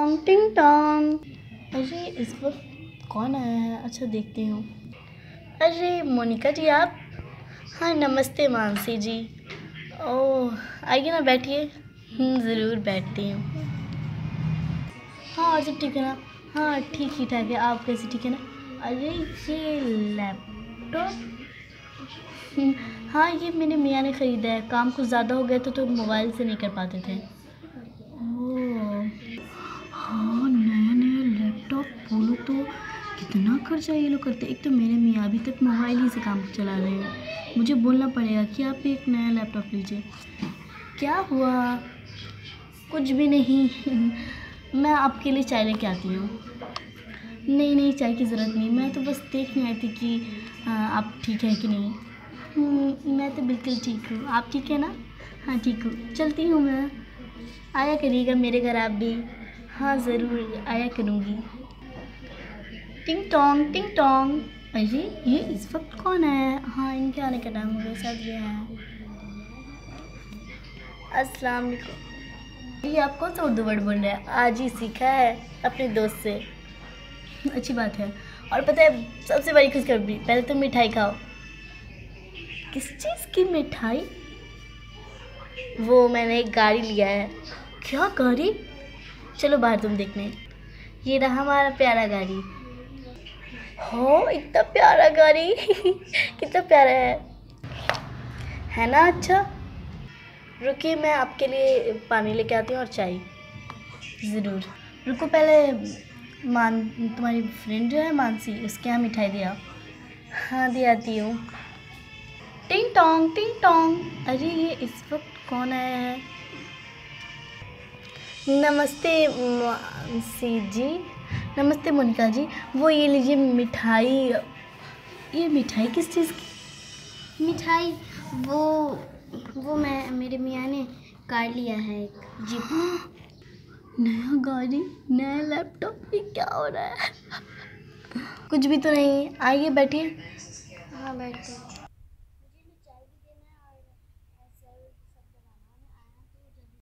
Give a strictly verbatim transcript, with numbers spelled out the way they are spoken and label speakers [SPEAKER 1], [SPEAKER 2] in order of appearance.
[SPEAKER 1] टोंग टिंग टोंग। अरे इस वक्त कौन आया है? अच्छा देखती हूँ। अरे मोनिका जी आप? हाँ नमस्ते मानसी जी। ओह आइए ना बैठिए। ज़रूर बैठती हूँ। हाँ और सब ठीक है ना? हाँ ठीक ही ठाक है। आप कैसे ठीक है ना? अरे ये लैपटॉप, हाँ ये मेरे मियाँ ने ख़रीदा है। काम कुछ ज़्यादा हो गया था तो मोबाइल से नहीं कर पाते थे। ओह हाँ नया नया लैपटॉप, बोलो तो कितना खर्चा ये लोग करते हैं। एक तो मेरे मियाँ अभी तक मोबाइल ही से काम चला रहे हैं। मुझे बोलना पड़ेगा कि आप एक नया लैपटॉप लीजिए। क्या हुआ? कुछ भी नहीं। मैं आपके लिए चाय लेके आती हूँ। नहीं नहीं चाय की ज़रूरत नहीं, मैं तो बस देखने आई थी कि आ, आप ठीक है कि नहीं। मैं तो बिल्कुल ठीक हूँ। आप ठीक है ना? हाँ ठीक हूँ। चलती हूँ मैं। आया करिएगा मेरे घर आप भी। हाँ ज़रूर आया करूँगी। टिंग टोंग टिंग टोंग। अरे ये इस वक्त कौन है? हाँ इनके आने का टाइम हो गया, सब ये हैं। अस्सलाम वालेकुम। ये आप कौन सा उर्दू वर्ड बोल रहे हैं? आज ही सीखा है अपने दोस्त से। अच्छी बात है। और पता है सबसे बड़ी खुशखबरी, पहले तो मिठाई खाओ। किस चीज़ की मिठाई? वो मैंने एक गाड़ी लिया है। क्या गाड़ी? चलो बाहर तुम देखने। ये रहा हमारा प्यारा गाड़ी। हो इतना प्यारा गाड़ी। कितना प्यारा है है ना? अच्छा रुकिए मैं आपके लिए पानी लेके आती हूँ और चाय। ज़रूर रुको, पहले मान तुम्हारी फ्रेंड जो है मानसी, उसके यहाँ मिठाई दिया। हाँ दे आती हूँ। टिंग टोंग टिंग टोंग। अरे ये इस वक्त कौन आया है? नमस्ते मानसी जी। नमस्ते मोनिका जी। वो ये लीजिए मिठाई। ये मिठाई किस चीज़ की?
[SPEAKER 2] मिठाई वो वो मैं मेरे मियाँ ने कार लिया है एक जीप।
[SPEAKER 1] नया गाड़ी, नया लैपटॉप, ये क्या हो रहा है? कुछ भी तो नहीं। आइए बैठिए।
[SPEAKER 2] हाँ बैठते।